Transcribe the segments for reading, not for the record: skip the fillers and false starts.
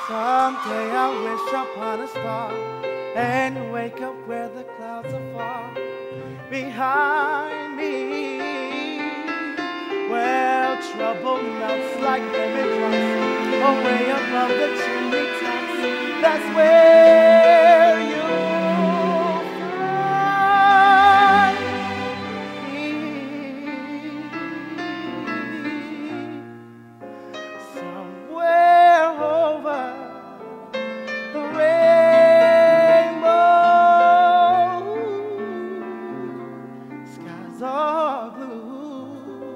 Someday I wish upon a star and wake up where the clouds are far behind me, where trouble melts like lemon drops away above the chimney tops. That's where you'll find me. Somewhere over the rainbow, skies are blue.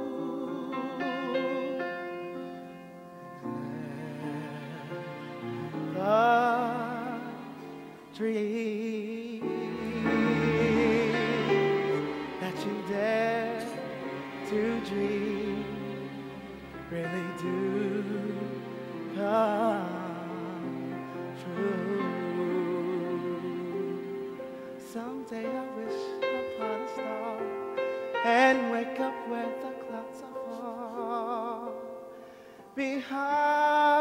The dreams that you dare to dream really do come true. Someday I wish upon a star and wake up where the clouds are far behind